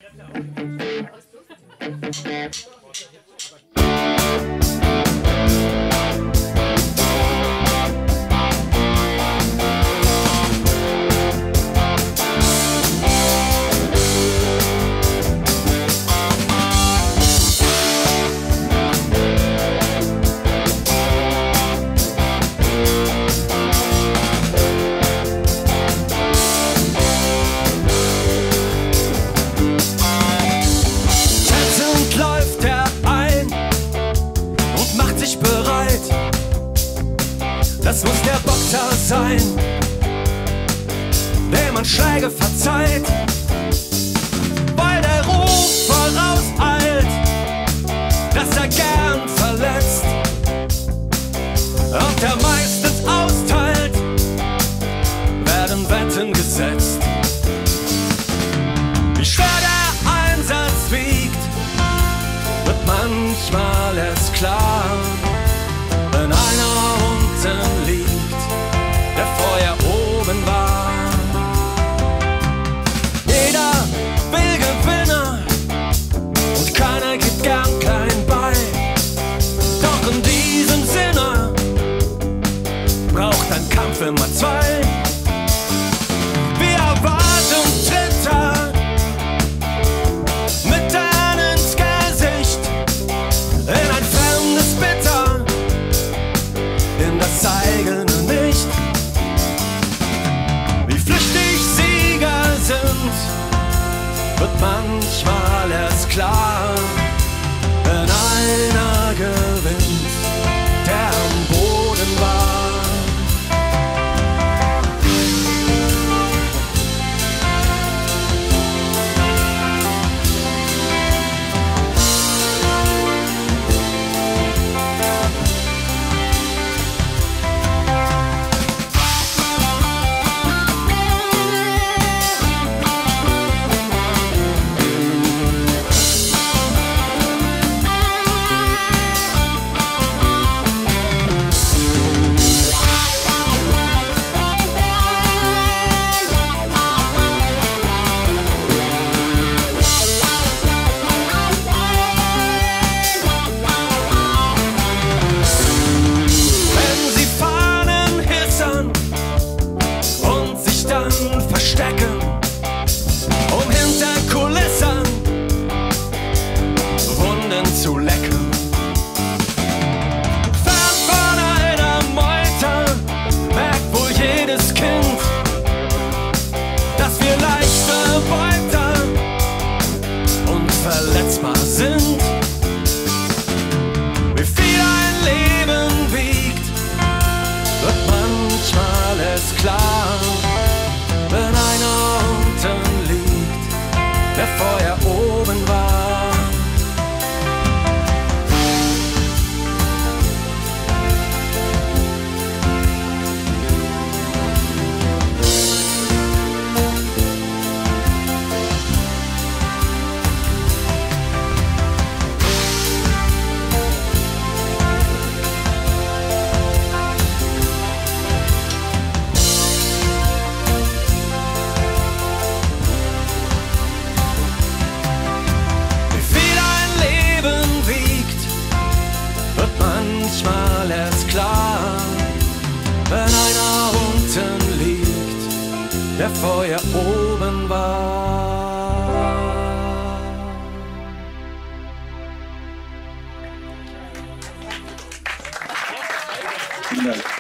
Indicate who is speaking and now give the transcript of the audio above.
Speaker 1: Das muss der Boxer sein, dem man Schläge verzeiht, weil der Ruf vorauseilt, dass er gern verletzt und der meistens austeilt, werden Wetten gesetzt. Wie schwer der Einsatz wiegt, wird manchmal erst klar, wenn einer unten liegt, der vorher oben war. Jeder will Gewinner und keiner gibt gern klein bei. Doch in diesem Sinne braucht ein Kampf immer zwei. Wir erwarten Tritte mit denen ins Gesicht, in ein fremdes Bitter, in das eigene nicht. Wie flüchtig Sieger sind, wird manchmal erst klar, wenn einer gewinnt, der am Boden war. Verstecken, um hinter Kulissen Wunden zu lecken. Fern von einer Meute merkt wohl jedes Kind, dass wir leichte Beute und verletzbar sind. Wie viel ein Leben wiegt, wird manchmal erst klar, wenn einer unten liegt, der vorher oben war. Manchmal erst klar, wenn einer unten liegt, der vorher oben war.
Speaker 2: Vielen Dank.